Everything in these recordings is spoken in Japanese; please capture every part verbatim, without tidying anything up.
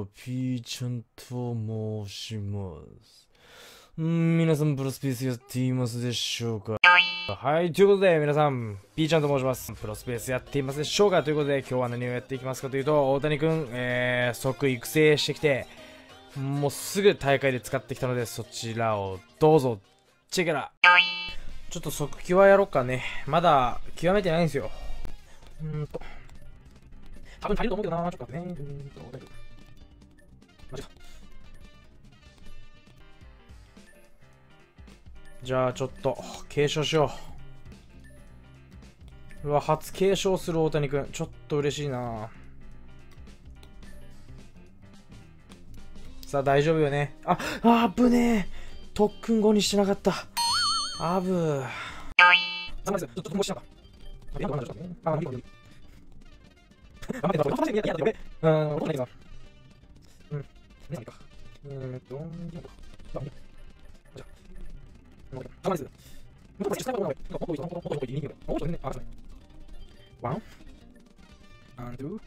ピーちゃんと申します。んー皆さん、プロスペースやっていますでしょうか？はい、ということで、皆さん、ピーちゃんと申します。プロスペースやっていますでしょうか？ということで、今日は何をやっていきますかというと、大谷くん、えー、即育成してきて、もうすぐ大会で使ってきたので、そちらをどうぞ、チェケラ。ちょっと即極はやろうかね。まだ極めてないんですよ。うーんと。多分足りると思うけどな、ちょっとね。うーんと、大丈夫。マジか。じゃあちょっと継承しよう。うわ、初継承する大谷くん。ちょっと嬉しいな。さあ大丈夫よね。あ、あぶねえ。特訓後にしてなかった。あぶー。ちょっともうしなかった。やばい、ちょっとね。あ、見てみる。頑張ってた。俺、いや、いや、俺、うん、俺、ないな。うん、ね、か。えーっと、あ、見て。じゃあ、頑張りす。もっと下の方がいい。もっといい、もっといい、もっといい、あ、そうね。ワン、アンドゥ、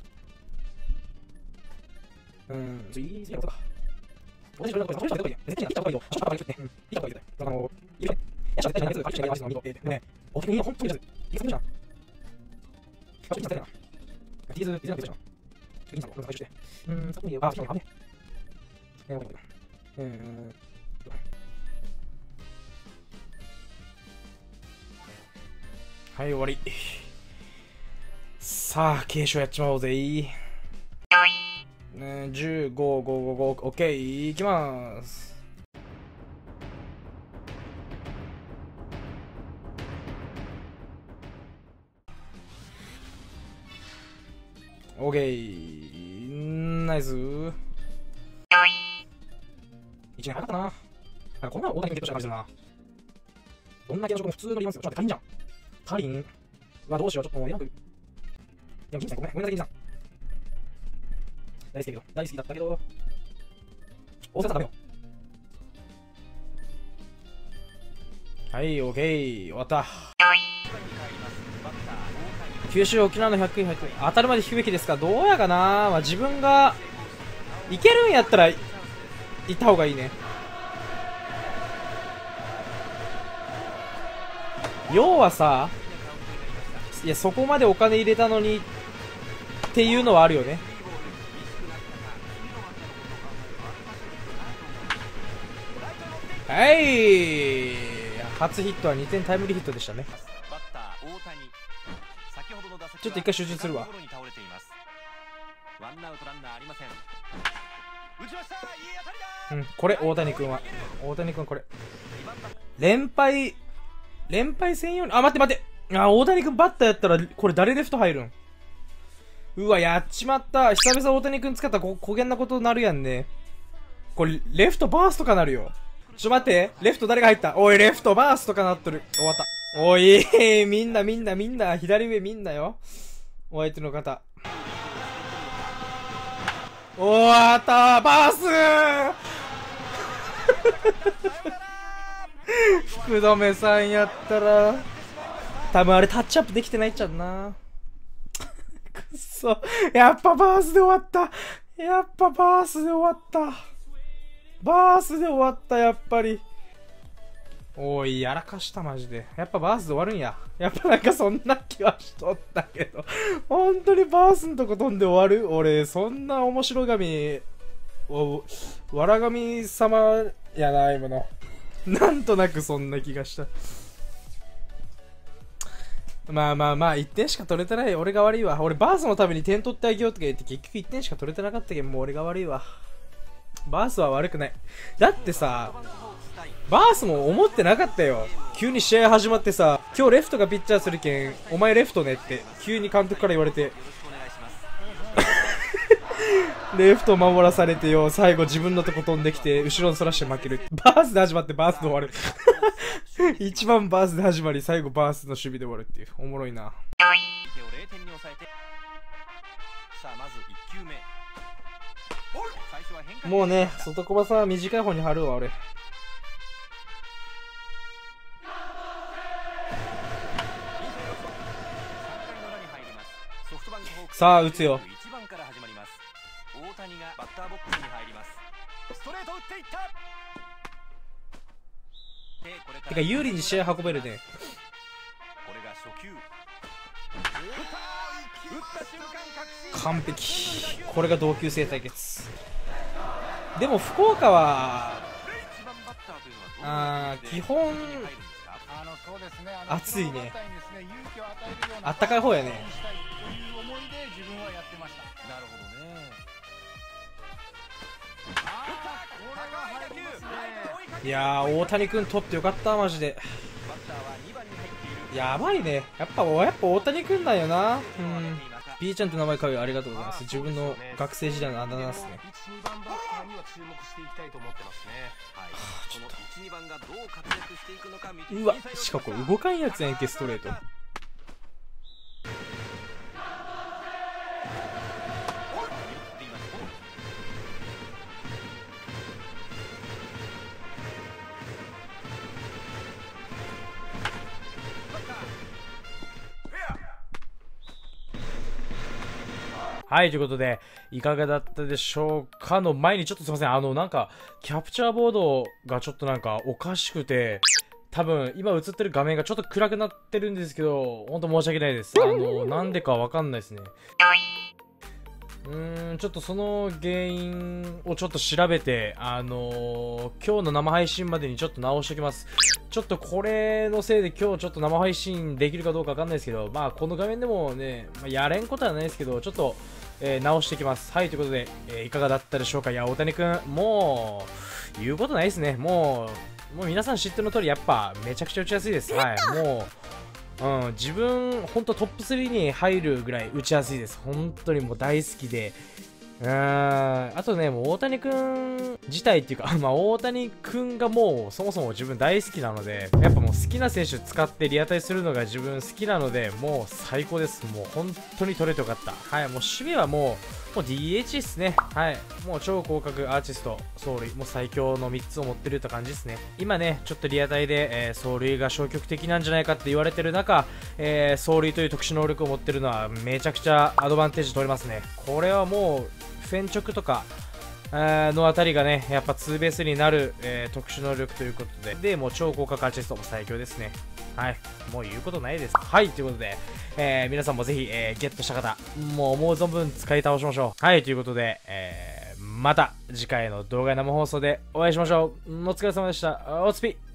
うん、スリー、スリー、か。俺、それ、これ、それ、これ、絶対に来た方がいいよ。ちょっとかけて、うん、来た方がいいよ。あの、いいね。や、ちょっと、やつ、かけてないやつの見ろ。え、ね、お手に本当にやつ。いつもじゃん。あ、ちょっと待ってな。ティーズ、ティーズの出たじゃん。いいんだろ、これ回収して。うーん、そこに、あ、そうね、えー、待って。えー、はい、終わり。さあ、継承やっちまおうぜ。ね、じゅうご、ご、ご、ご、オッケー、いきまーす。オッケー、ナイス。いちねん早かったな。なんかこんなの大谷君ゲットした感じするな。どんな系の職も普通のリマンスよ。ちょっと待って、足りんじゃん。足りん。うわ、どうしよう。ちょっともうやんく。いや、銀さんごめん。ごめんなさい、銀さん。大好きだけど、大好きだったけど。大阪さんダメよ。はい、オッケー。終わった。九州沖縄のひゃくい入って当たるまで引くべきですか？どうやかな。まあ、自分がいけるんやったら行った方がいいね。要はさ、いや、そこまでお金入れたのにっていうのはあるよね。はい、初ヒットはにてんタイムリーヒットでしたね。ちょっと一回集中するわ。うん、これ大谷君は大谷君これ連敗連敗専用に、あ、待って待って、あ、大谷君バッターやったらこれ誰レフト入るん？うわ、やっちまった。久々大谷君使ったらここげんなことになるやんね。これレフトバースとかなるよ。ちょ待って、レフト誰が入った？おい、レフトバースとかなっとる。終わった。おい、みんなみんなみんな左上みんなよ。お相手の方。終わった、バース福留さんやったら多分あれタッチアップできてないっちゃうな。くっそ、やっぱバースで終わった。やっぱバースで終わった。バースで終わった、やっぱり。おい、やらかしたマジで。やっぱバースで終わるんや。やっぱなんかそんな気はしとったけど。本当にバースのとこ飛んで終わる？俺、そんな面白神、お、わら神様やな、今の。なんとなくそんな気がした。まあまあまあ、いってんしか取れてない。俺が悪いわ。俺、バースのために点取ってあげようとか言って結局いってんしか取れてなかったけど、もう俺が悪いわ。バースは悪くない。だってさ、バースも思ってなかったよ。急に試合始まってさ、今日レフトがピッチャーするけん、お前レフトねって急に監督から言われてレフト守らされてよ、最後自分のとこ飛んできて後ろにそらして負ける。バースで始まってバースで終わる一番バースで始まり最後バースの守備で終わるっていう。おもろいな。もうね、外小葉さんは短い方に貼るわ俺。さあ打つよ。 谷がバッターボックスに入ります。ストレート打っていった。でこれからてか有利に試合運べるね。 これが初球。打った瞬間確信。 完璧。これが同級生対決。でも福岡は一番バッターというのはあー基本あのそうですね、あの暑いね。 プロバッターにですね勇気を与えるようなあったかい方やね。 したいという思いで自分はやってました。 なるほどね。 あーこれが入りますね。 いやー大谷君取ってよかったマジで。 バッターはにばんに入っている。 やばいね。やっぱやっぱ大谷君なんよな。うん。B ちゃんって名前買うよ。ありがとうございます。自分の学生時代のあだ名ですね。 いち、にばんバッターには注目していきたいと思ってますね。 はい。このいち、にばんがどう活躍していくのか見てうわ、しかもこれ動かんやつやんけ、ストレート。はい、ということで、いかがだったでしょうかの前にちょっとすいません。あの、なんか、キャプチャーボードがちょっとなんかおかしくて、多分、今映ってる画面がちょっと暗くなってるんですけど、ほんと申し訳ないです。あの、なんでかわかんないですね。うーん、ちょっとその原因をちょっと調べて、あのー、今日の生配信までにちょっと直しておきます。ちょっとこれのせいで今日ちょっと生配信できるかどうかわかんないですけど、まあこの画面でもね、まあ、やれんことはないですけど、ちょっと、えー、直していきます。はい、ということで、えー、いかがだったでしょうか。いや、大谷くん、もう、言うことないですね。もう、もう皆さん知ってるの通り、やっぱ、めちゃくちゃ打ちやすいです。はい、もう、うん、自分、ほんとトップスリーに入るぐらい打ちやすいです。本当にもう大好きで。うーん、あとね、もう大谷くん自体っていうか、まあ大谷くんがもうそもそも自分大好きなので、やっぱもう好きな選手使ってリアタイするのが自分好きなので、もう最高です。もう本当に取れてよかった。はい、もう守備はもう、もう ディーエイチ ですね。はい、もう超広角アーティスト、走塁、もう最強のみっつを持ってるって感じですね。今ね、ちょっとリアタイで、えー、走塁が消極的なんじゃないかって言われてる中、えー、走塁という特殊能力を持ってるのはめちゃくちゃアドバンテージ取れますね。これはもう、フェン直とかのあたりがね、やっぱツーベースになる、えー、特殊能力ということで、で、もう超高角アーティストも最強ですね。はい、もう言うことないです。はい、ということで、えー、皆さんもぜひ、えー、ゲットした方、もう思う存分使い倒しましょう。はい、ということで、えー、また次回の動画生放送でお会いしましょう。お疲れ様でした。おつぴ。